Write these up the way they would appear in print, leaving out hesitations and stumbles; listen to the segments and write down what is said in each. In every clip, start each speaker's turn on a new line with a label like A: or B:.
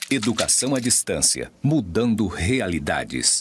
A: Educação à distância, mudando realidades.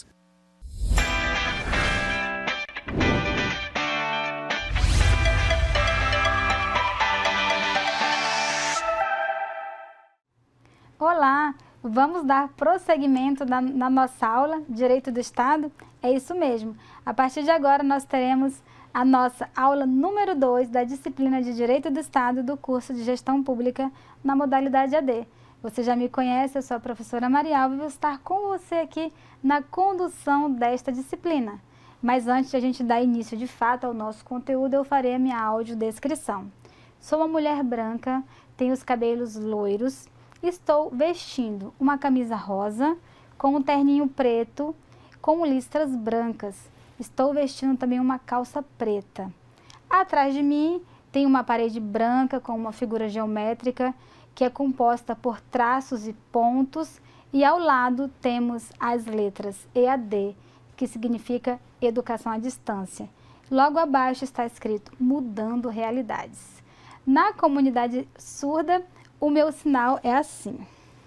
B: Olá, vamos dar prosseguimento na nossa aula Direito do Estado? É isso mesmo. A partir de agora nós teremos a nossa aula número 2 da disciplina de Direito do Estado do curso de Gestão Pública na modalidade AD. Você já me conhece, eu sou a professora Maria Alva e vou estar com você aqui na condução desta disciplina. Mas antes de a gente dar início de fato ao nosso conteúdo, eu farei a minha audiodescrição. Sou uma mulher branca, tenho os cabelos loiros, estou vestindo uma camisa rosa com um terninho preto com listras brancas. Estou vestindo também uma calça preta. Atrás de mim tem uma parede branca com uma figura geométrica que é composta por traços e pontos, e ao lado temos as letras EAD, que significa Educação à Distância. Logo abaixo está escrito Mudando Realidades. Na comunidade surda, o meu sinal é assim.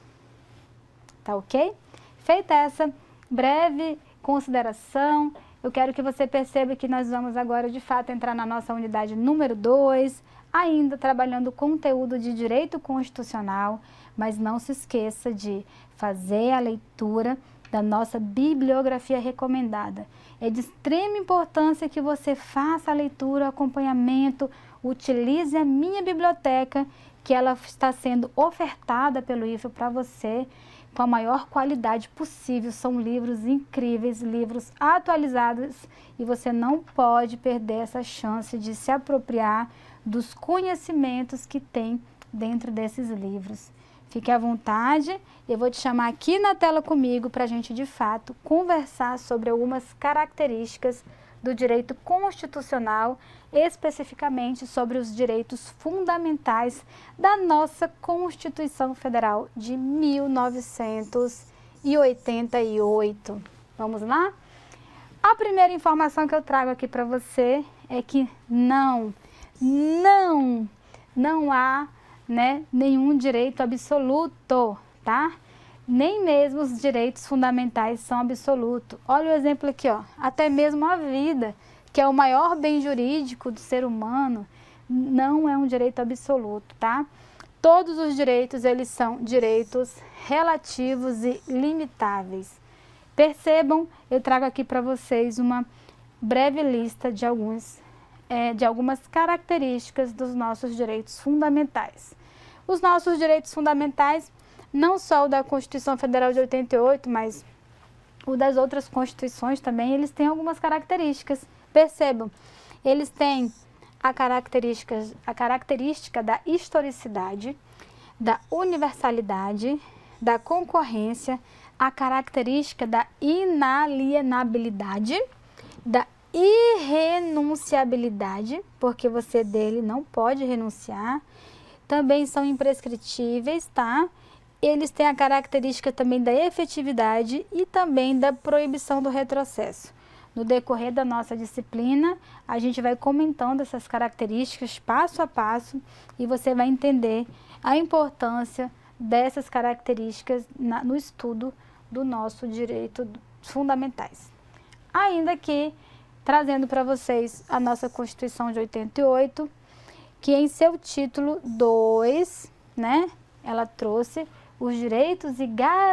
B: Tá ok? Feita essa breve consideração, eu quero que você perceba que nós vamos agora, de fato, entrar na nossa unidade número 2, ainda trabalhando o conteúdo de direito constitucional, mas não se esqueça de fazer a leitura da nossa bibliografia recomendada. É de extrema importância que você faça a leitura, o acompanhamento, utilize a minha biblioteca, que ela está sendo ofertada pelo IFE para você com a maior qualidade possível. São livros incríveis, livros atualizados, e você não pode perder essa chance de se apropriar dos conhecimentos que tem dentro desses livros. Fique à vontade, eu vou te chamar aqui na tela comigo para a gente, de fato, conversar sobre algumas características do direito constitucional, especificamente sobre os direitos fundamentais da nossa Constituição Federal de 1988. Vamos lá? A primeira informação que eu trago aqui para você é que não há, nenhum direito absoluto, tá? Nem mesmo os direitos fundamentais são absolutos. Olha o exemplo aqui, ó. Até mesmo a vida, que é o maior bem jurídico do ser humano, não é um direito absoluto, tá? Todos os direitos, eles são direitos relativos e limitáveis. Percebam, eu trago aqui para vocês uma breve lista de algumas características dos nossos direitos fundamentais. Os nossos direitos fundamentais, não só o da Constituição Federal de 88, mas o das outras constituições também, eles têm algumas características. Percebam, eles têm a característica da historicidade, da universalidade, da concorrência, a característica da inalienabilidade, da irrenunciabilidade, porque você dele não pode renunciar. Também são imprescritíveis, tá? Eles têm a característica também da efetividade e também da proibição do retrocesso. No decorrer da nossa disciplina, a gente vai comentando essas características passo a passo e você vai entender a importância dessas características no estudo do nosso direito fundamentais. Ainda que, trazendo para vocês a nossa Constituição de 88, que em seu título 2, ela trouxe os direitos e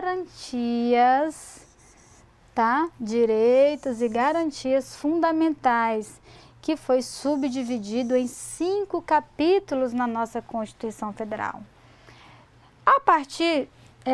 B: garantias, tá? Direitos e garantias fundamentais, que foi subdividido em 5 capítulos na nossa Constituição Federal. A partir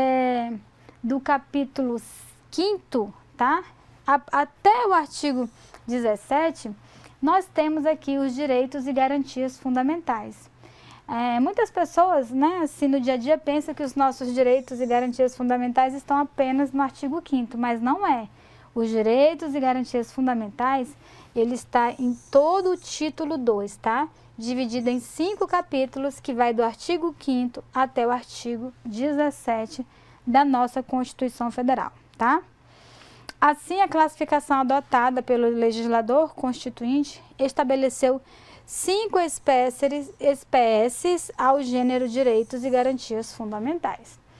B: do capítulo 5º, tá? Até o artigo 17, nós temos aqui os direitos e garantias fundamentais. Muitas pessoas, assim, no dia a dia, pensam que os nossos direitos e garantias fundamentais estão apenas no artigo 5º, mas não é. Os direitos e garantias fundamentais, ele está em todo o título 2, tá? Dividido em 5 capítulos, que vai do artigo 5º até o artigo 17 da nossa Constituição Federal, tá? Assim, a classificação adotada pelo legislador constituinte estabeleceu 5 espécies ao gênero direitos e garantias fundamentais.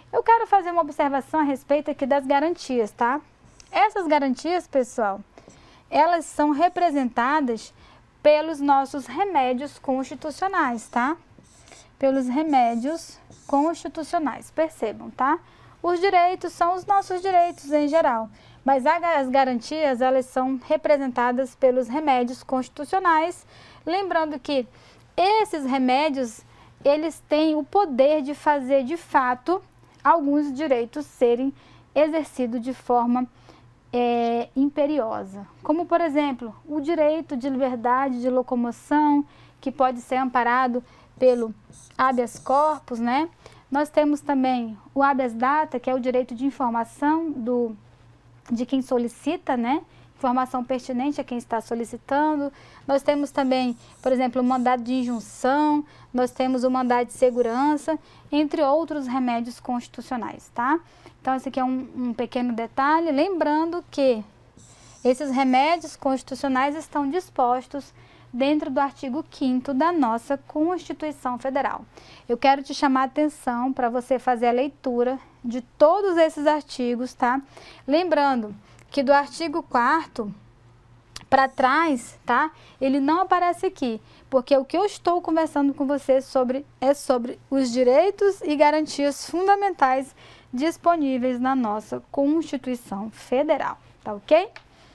B: Eu quero fazer uma observação a respeito aqui das garantias, tá? Essas garantias, pessoal, elas são representadas pelos nossos remédios constitucionais, tá? Pelos remédios constitucionais, percebam, tá? Os direitos são os nossos direitos em geral, mas as garantias, elas são representadas pelos remédios constitucionais, lembrando que esses remédios, eles têm o poder de fazer, de fato, alguns direitos serem exercidos de forma imperiosa, como, por exemplo, o direito de liberdade de locomoção, que pode ser amparado pelo habeas corpus, né? Nós temos também o habeas data, que é o direito de informação de quem solicita, né? Informação pertinente a quem está solicitando. Nós temos também, por exemplo, o mandado de injunção, nós temos o mandado de segurança, entre outros remédios constitucionais, tá? Então, esse aqui é um pequeno detalhe, lembrando que esses remédios constitucionais estão dispostos dentro do artigo 5º da nossa Constituição Federal. Eu quero te chamar a atenção para você fazer a leitura de todos esses artigos, tá? Lembrando que do artigo 4º para trás, tá? Ele não aparece aqui, porque o que eu estou conversando com você é sobre os direitos e garantias fundamentais disponíveis na nossa Constituição Federal, tá ok?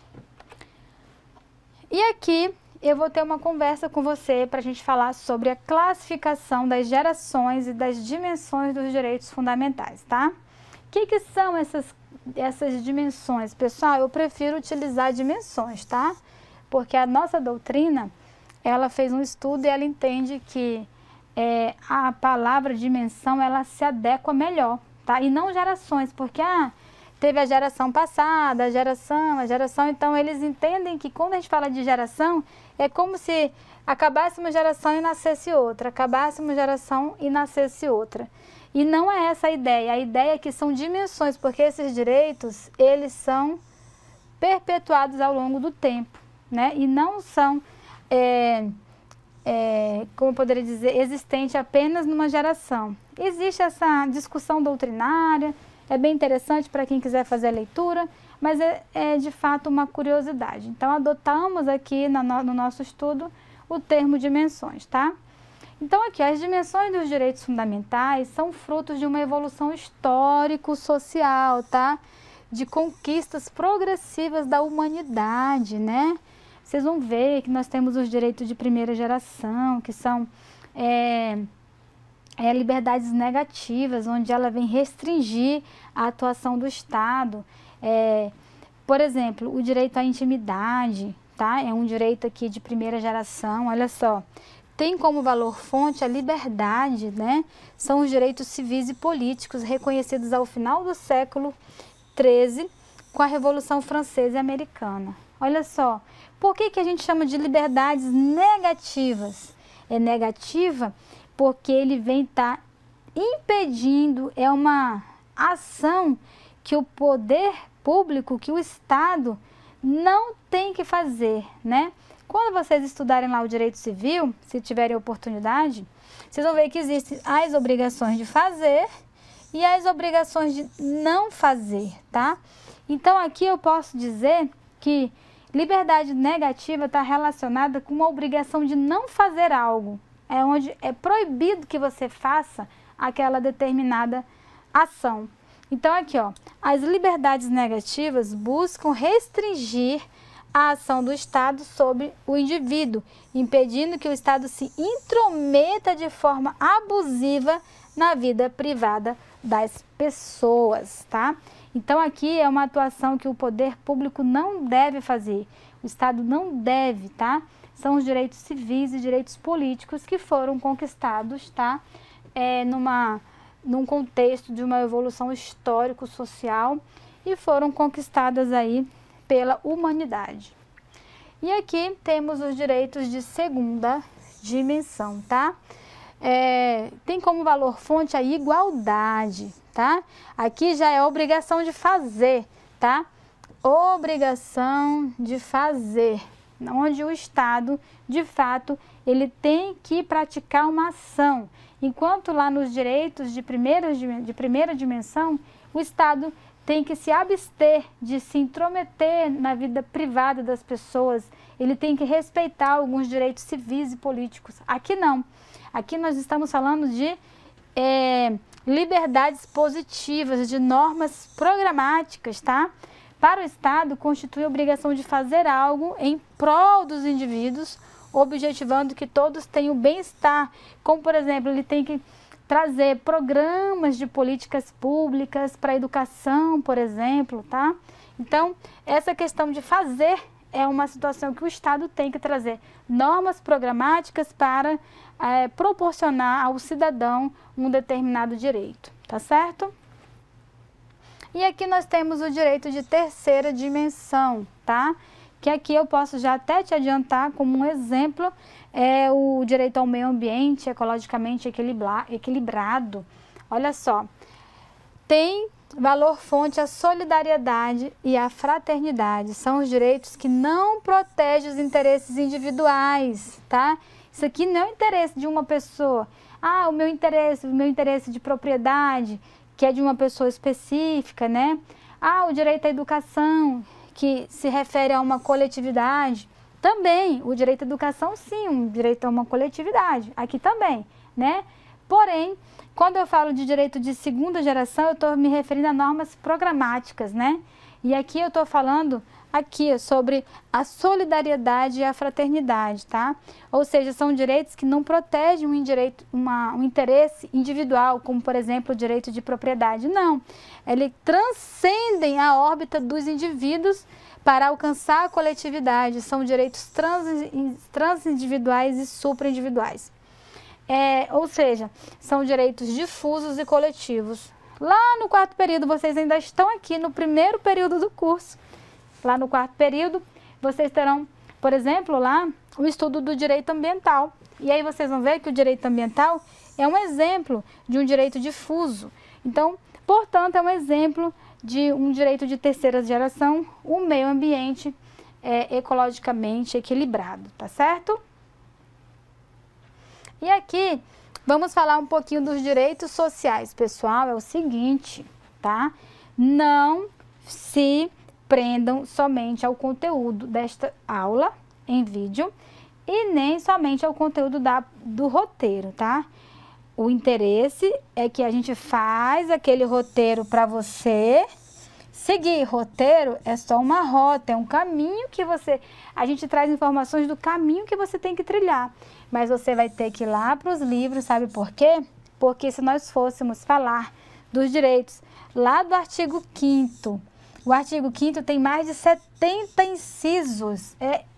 B: E aqui eu vou ter uma conversa com você para a gente falar sobre a classificação das gerações e das dimensões dos direitos fundamentais, tá? O que são essas dimensões? Pessoal, eu prefiro utilizar dimensões, tá? Porque a nossa doutrina, ela fez um estudo e ela entende que a palavra dimensão, ela se adequa melhor, tá? E não gerações, porque teve a geração passada, a geração, então eles entendem que quando a gente fala de geração, é como se acabasse uma geração e nascesse outra, acabasse uma geração e nascesse outra. E não é essa a ideia é que são dimensões, porque esses direitos, eles são perpetuados ao longo do tempo, né? E não são, como eu poderia dizer, existente apenas numa geração. Existe essa discussão doutrinária, é bem interessante para quem quiser fazer a leitura, mas é de fato uma curiosidade. Então, adotamos aqui no nosso estudo o termo dimensões, tá? Então, aqui, as dimensões dos direitos fundamentais são frutos de uma evolução histórico-social, tá? De conquistas progressivas da humanidade, né? Vocês vão ver que nós temos os direitos de primeira geração, que são liberdades negativas, onde ela vem restringir a atuação do Estado. Por exemplo, o direito à intimidade, tá? É um direito aqui de primeira geração, olha só. Tem como valor fonte a liberdade, né? São os direitos civis e políticos reconhecidos ao final do século XIII com a Revolução Francesa e Americana. Olha só, por que a gente chama de liberdades negativas? É negativa porque ele vem estar impedindo, é uma ação que o poder público, que o Estado não tem que fazer, né? Quando vocês estudarem lá o direito civil, se tiverem oportunidade, vocês vão ver que existem as obrigações de fazer e as obrigações de não fazer, tá? Então, aqui eu posso dizer que liberdade negativa está relacionada com uma obrigação de não fazer algo. É onde é proibido que você faça aquela determinada ação. Então, aqui, ó, as liberdades negativas buscam restringir a ação do Estado sobre o indivíduo, impedindo que o Estado se intrometa de forma abusiva na vida privada das pessoas, tá? Então, aqui é uma atuação que o poder público não deve fazer, o Estado não deve, tá? São os direitos civis e direitos políticos que foram conquistados, tá? Num contexto de uma evolução histórico-social e foram conquistadas aí pela humanidade. E aqui temos os direitos de segunda dimensão, tá? Tem como valor fonte a igualdade, tá? Aqui já é obrigação de fazer, tá? Obrigação de fazer, onde o Estado, de fato, ele tem que praticar uma ação. Enquanto lá nos direitos de primeira dimensão, o Estado tem que se abster de se intrometer na vida privada das pessoas. Ele tem que respeitar alguns direitos civis e políticos. Aqui não. Aqui nós estamos falando de liberdades positivas, de normas programáticas, tá? Para o Estado, constitui a obrigação de fazer algo em prol dos indivíduos, objetivando que todos tenham bem-estar. Como, por exemplo, ele tem que trazer programas de políticas públicas para a educação, por exemplo, tá? Então, essa questão de fazer é uma situação que o Estado tem que trazer normas programáticas para proporcionar ao cidadão um determinado direito, tá certo? E aqui nós temos o direito de terceira dimensão, tá? Que aqui eu posso já até te adiantar como um exemplo, é o direito ao meio ambiente ecologicamente equilibrado. Olha só, tem valor fonte a solidariedade e a fraternidade. São os direitos que não protegem os interesses individuais, tá? Isso aqui não é o interesse de uma pessoa. Ah, o meu interesse de propriedade, que é de uma pessoa específica, né? Ah, o direito à educação, que se refere a uma coletividade. Também, o direito à educação, sim, um direito a uma coletividade. Aqui também, né? Porém, quando eu falo de direito de segunda geração, eu estou me referindo a normas programáticas, né? E aqui eu estou falando sobre a solidariedade e a fraternidade, tá? Ou seja, são direitos que não protegem um interesse individual, como, por exemplo, o direito de propriedade. Não, eles transcendem a órbita dos indivíduos para alcançar a coletividade. São direitos transindividuais e supraindividuais. Ou seja, são direitos difusos e coletivos. Lá no quarto período, vocês ainda estão aqui no primeiro período do curso. Lá no quarto período, vocês terão, por exemplo, lá o estudo do direito ambiental. E aí vocês vão ver que o direito ambiental é um exemplo de um direito difuso. Então, portanto, é um exemplo de um direito de terceira geração, o meio ambiente ecologicamente equilibrado, tá certo? E aqui, vamos falar um pouquinho dos direitos sociais. Pessoal, é o seguinte, tá? Não se prendam somente ao conteúdo desta aula em vídeo e nem somente ao conteúdo do roteiro, tá? O interesse é que a gente faz aquele roteiro para você seguir. Roteiro é só uma rota, é um caminho que a gente traz informações do caminho que você tem que trilhar. Mas você vai ter que ir lá para os livros, sabe por quê? Porque se nós fôssemos falar dos direitos lá do artigo 5º, o artigo 5º tem mais de 70 incisos,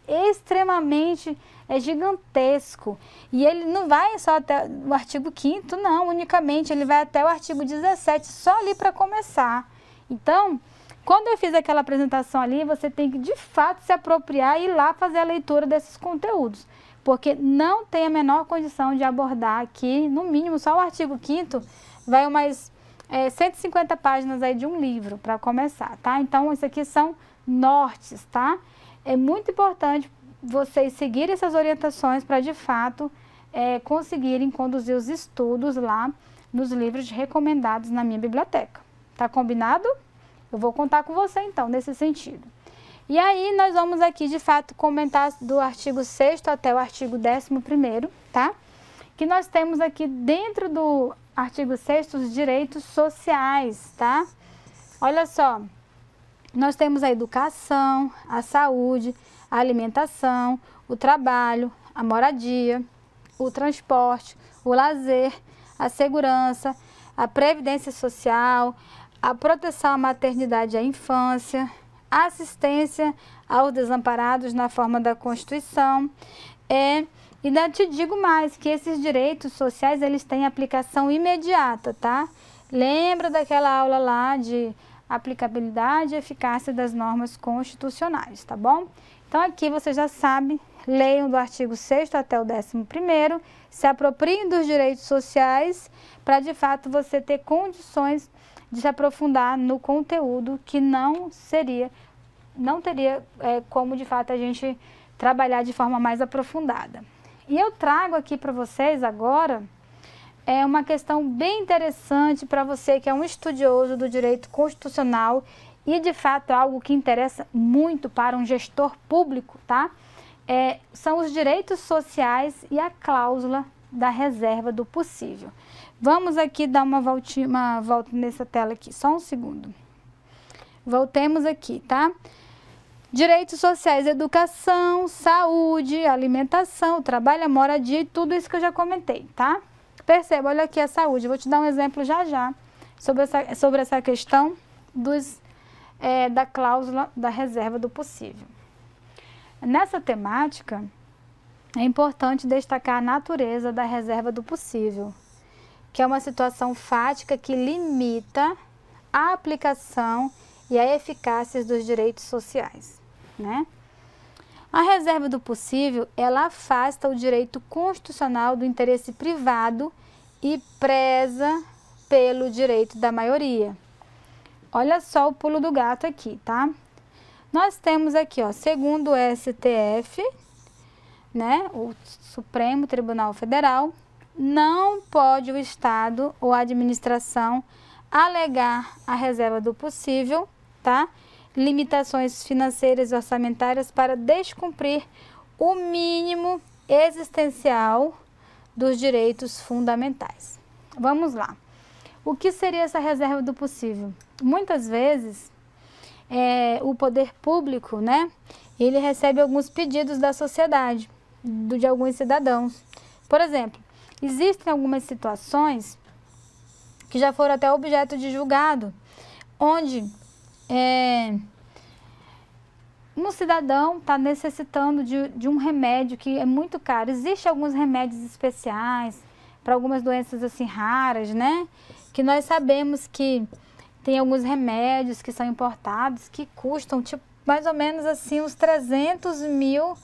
B: é gigantesco. E ele não vai só até o artigo 5º, não, unicamente, ele vai até o artigo 17, só ali para começar. Então, quando eu fiz aquela apresentação ali, você tem que, de fato, se apropriar e ir lá fazer a leitura desses conteúdos. Porque não tem a menor condição de abordar aqui, no mínimo, só o artigo 5º, vai umas 150 páginas aí de um livro para começar, tá? Então, isso aqui são nortes, tá? É muito importante vocês seguirem essas orientações para, de fato, conseguirem conduzir os estudos lá nos livros recomendados na minha biblioteca. Tá combinado? Eu vou contar com você, então, nesse sentido. E aí, nós vamos aqui, de fato, comentar do artigo 6º até o artigo 11º, tá? Que nós temos aqui dentro do artigo 6º os direitos sociais, tá? Olha só, nós temos a educação, a saúde, a alimentação, o trabalho, a moradia, o transporte, o lazer, a segurança, a previdência social, a proteção à maternidade e à infância, a assistência aos desamparados na forma da Constituição. E ainda te digo mais, que esses direitos sociais, eles têm aplicação imediata, tá? Lembra daquela aula lá de aplicabilidade e eficácia das normas constitucionais, tá bom? Então aqui você já sabe, leiam do artigo 6º até o 11º, se apropriem dos direitos sociais para, de fato, você ter condições de se aprofundar no conteúdo que não teria como, de fato, a gente trabalhar de forma mais aprofundada. E eu trago aqui para vocês agora uma questão bem interessante para você que é um estudioso do direito constitucional e, de fato, algo que interessa muito para um gestor público, tá? São os direitos sociais e a cláusula da reserva do possível. Vamos aqui dar uma volta nessa tela aqui, só um segundo. Voltemos aqui, tá? Direitos sociais, educação, saúde, alimentação, trabalho, moradia e tudo isso que eu já comentei, tá? Perceba, olha aqui a saúde. Eu vou te dar um exemplo já sobre essa questão da cláusula da reserva do possível. Nessa temática, é importante destacar a natureza da reserva do possível, que é uma situação fática que limita a aplicação e a eficácia dos direitos sociais, né? A reserva do possível, ela afasta o direito constitucional do interesse privado e preza pelo direito da maioria. Olha só o pulo do gato aqui, tá? Nós temos aqui, ó, segundo o STF, né, o Supremo Tribunal Federal, não pode o Estado ou a administração alegar a reserva do possível, tá? Limitações financeiras e orçamentárias para descumprir o mínimo existencial dos direitos fundamentais. Vamos lá. O que seria essa reserva do possível? Muitas vezes, o poder público, né, ele recebe alguns pedidos da sociedade, de alguns cidadãos. Por exemplo, existem algumas situações que já foram até objeto de julgado, onde um cidadão está necessitando de um remédio que é muito caro. Existem alguns remédios especiais para algumas doenças assim raras, né? Que nós sabemos que tem alguns remédios que são importados que custam tipo, mais ou menos assim uns $300 mil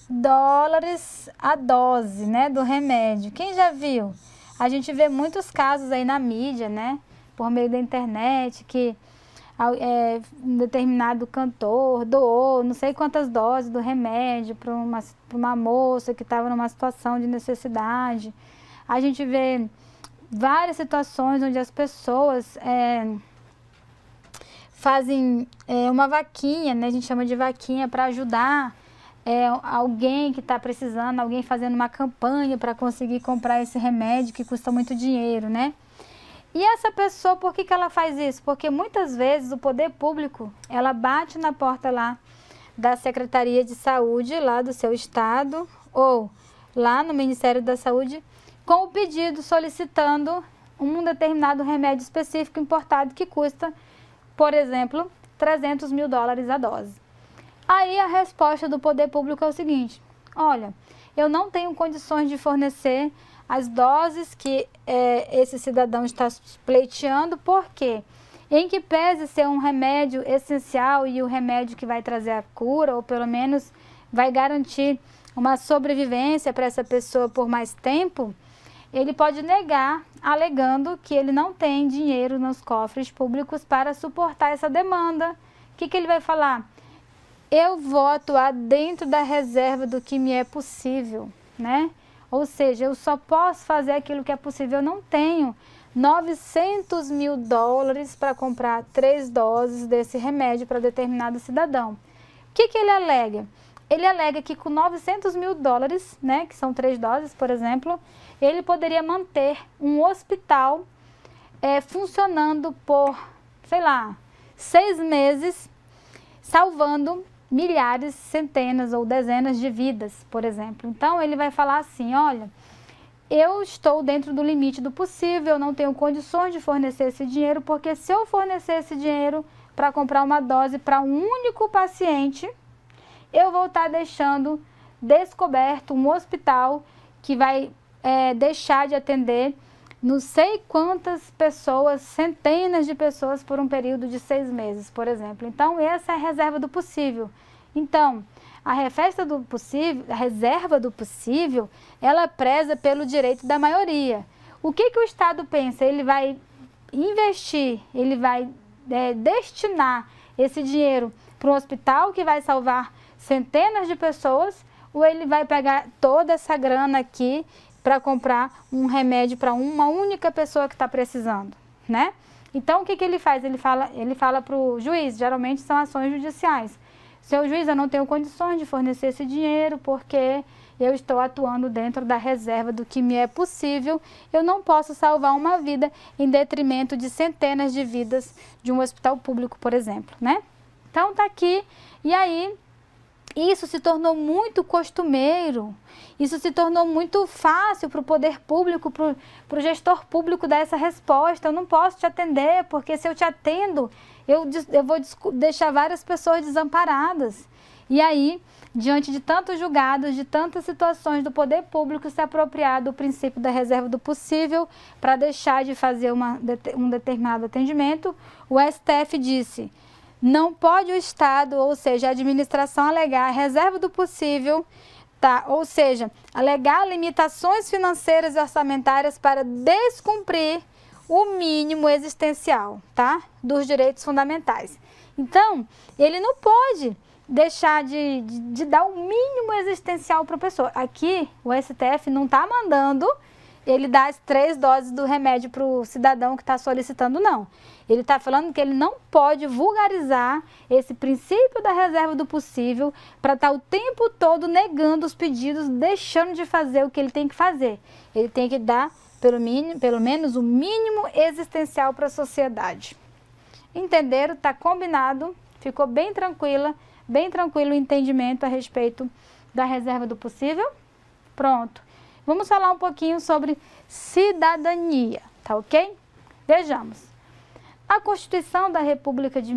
B: a dose, né, do remédio. Quem já viu? A gente vê muitos casos aí na mídia, né, por meio da internet, que um determinado cantor doou não sei quantas doses do remédio para uma moça que estava numa situação de necessidade. A gente vê várias situações onde as pessoas fazem uma vaquinha, né, a gente chama de vaquinha, para ajudar alguém que está precisando, alguém fazendo uma campanha para conseguir comprar esse remédio que custa muito dinheiro, né? E essa pessoa, por que ela faz isso? Porque muitas vezes o poder público, ela bate na porta lá da Secretaria de Saúde, lá do seu estado, ou lá no Ministério da Saúde, com o pedido solicitando um determinado remédio específico importado que custa, por exemplo, $300 mil a dose. Aí a resposta do poder público é o seguinte: olha, eu não tenho condições de fornecer as doses que esse cidadão está pleiteando, porque em que pese ser um remédio essencial e o remédio que vai trazer a cura, ou pelo menos vai garantir uma sobrevivência para essa pessoa por mais tempo, ele pode negar, alegando que ele não tem dinheiro nos cofres públicos para suportar essa demanda. O que ele vai falar? Eu vou atuar dentro da reserva do que me é possível, né? Ou seja, eu só posso fazer aquilo que é possível. Eu não tenho $900 mil para comprar 3 doses desse remédio para determinado cidadão. O que ele alega? Ele alega que com $900 mil, né, que são 3 doses, por exemplo, ele poderia manter um hospital funcionando por, sei lá, 6 meses, salvando milhares, centenas ou dezenas de vidas, por exemplo. Então, ele vai falar assim: olha, eu estou dentro do limite do possível, eu não tenho condições de fornecer esse dinheiro, porque se eu fornecer esse dinheiro para comprar uma dose para um único paciente, eu vou estar deixando descoberto um hospital que vai deixar de atender não sei quantas pessoas, centenas de pessoas por um período de 6 meses, por exemplo. Então, essa é a reserva do possível. Então, a reserva do possível, ela preza pelo direito da maioria. O que o Estado pensa? Ele vai investir, ele vai destinar esse dinheiro para um hospital que vai salvar centenas de pessoas, ou ele vai pegar toda essa grana aqui para comprar um remédio para uma única pessoa que está precisando, né? Então, o que ele faz? Ele fala para o juiz, geralmente são ações judiciais. Seu juiz, eu não tenho condições de fornecer esse dinheiro porque eu estou atuando dentro da reserva do que me é possível. Eu não posso salvar uma vida em detrimento de centenas de vidas de um hospital público, por exemplo, né? Então, tá aqui. E aí, isso se tornou muito costumeiro. Isso se tornou muito fácil para o poder público, para o gestor público dar essa resposta. Eu não posso te atender, porque se eu te atendo, eu vou deixar várias pessoas desamparadas. E aí, diante de tantos julgados, de tantas situações do poder público se apropriar do princípio da reserva do possível para deixar de fazer um determinado atendimento, o STF disse: não pode o Estado, ou seja, a administração, alegar a reserva do possível, tá? Ou seja, alegar limitações financeiras e orçamentárias para descumprir o mínimo existencial, tá? Dos direitos fundamentais. Então, ele não pode deixar de dar o mínimo existencial para a pessoa. Aqui, o STF não está mandando ele dar as 3 doses do remédio para o cidadão que está solicitando, não. Ele está falando que ele não pode vulgarizar esse princípio da reserva do possível para estar o tempo todo negando os pedidos, deixando de fazer o que ele tem que fazer. Ele tem que dar, pelo menos, o mínimo existencial para a sociedade. Entenderam? Está combinado? Ficou bem tranquilo o entendimento a respeito da reserva do possível? Pronto. Vamos falar um pouquinho sobre cidadania, tá ok? Vejamos. A Constituição da República de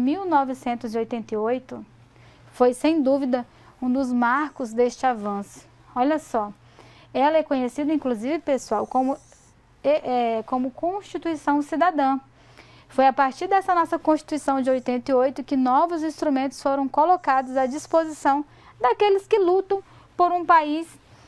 B: 1988 foi, sem dúvida, um dos marcos deste avanço. Olha só, ela é conhecida, inclusive, pessoal, como Constituição Cidadã. Foi a partir dessa nossa Constituição de 88 que novos instrumentos foram colocados à disposição daqueles que lutam por um país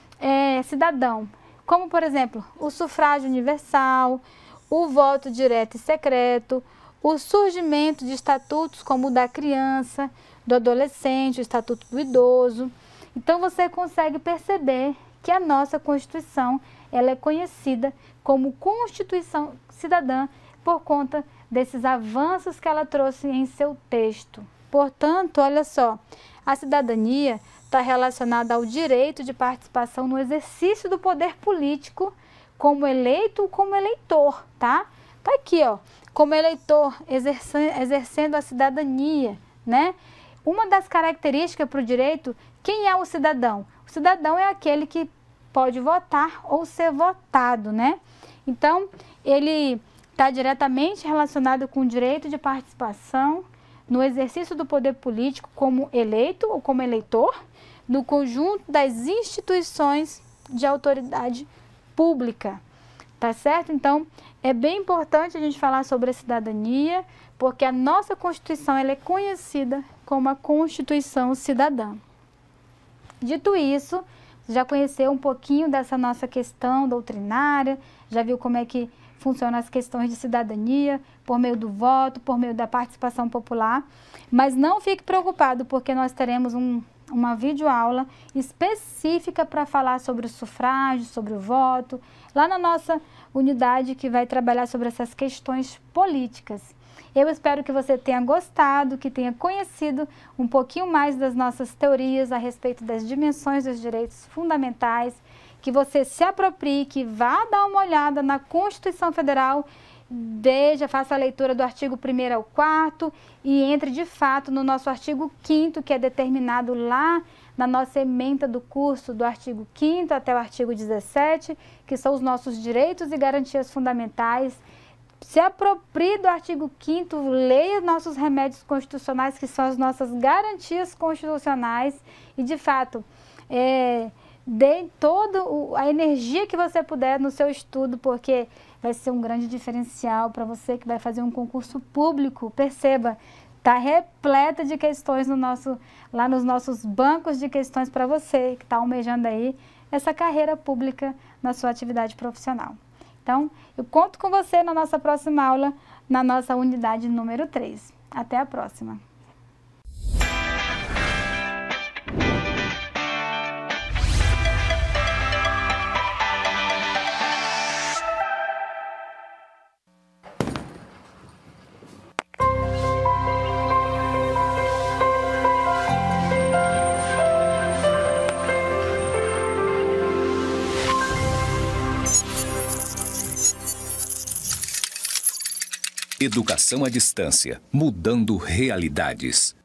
B: cidadão, como, por exemplo, o sufrágio universal, o voto direto e secreto, o surgimento de estatutos como o da criança, do adolescente, o estatuto do idoso. Então, você consegue perceber que a nossa Constituição ela é conhecida como Constituição Cidadã por conta desses avanços que ela trouxe em seu texto. Portanto, olha só, a cidadania está relacionada ao direito de participação no exercício do poder político como eleito ou como eleitor, tá? Tá aqui, ó, como eleitor, exercendo a cidadania, né? Uma das características para o direito, quem é o cidadão? O cidadão é aquele que pode votar ou ser votado, né? Então, ele está diretamente relacionado com o direito de participação no exercício do poder político como eleito ou como eleitor, no conjunto das instituições de autoridade pública, tá certo? Então, é bem importante a gente falar sobre a cidadania, porque a nossa Constituição ela é conhecida como a Constituição Cidadã. Dito isso, já conheceu um pouquinho dessa nossa questão doutrinária, já viu como é que funcionam as questões de cidadania, por meio do voto, por meio da participação popular, mas não fique preocupado, porque nós teremos uma videoaula específica para falar sobre o sufrágio, sobre o voto, lá na nossa unidade que vai trabalhar sobre essas questões políticas. Eu espero que você tenha gostado, que tenha conhecido um pouquinho mais das nossas teorias a respeito das dimensões dos direitos fundamentais, que você se aproprie, que vá dar uma olhada na Constituição Federal, faça a leitura do artigo 1º ao 4º e entre de fato no nosso artigo 5º, que é determinado lá na nossa ementa do curso do artigo 5º até o artigo 17, que são os nossos direitos e garantias fundamentais. Se aproprie do artigo 5º, leia nossos remédios constitucionais, que são as nossas garantias constitucionais e, de fato, dê toda a energia que você puder no seu estudo, porque vai ser um grande diferencial para você que vai fazer um concurso público. Perceba, está repleta de questões lá nos nossos bancos de questões para você que está almejando aí essa carreira pública na sua atividade profissional. Então, eu conto com você na nossa próxima aula, na nossa unidade número 3. Até a próxima!
A: Educação à distância, mudando realidades.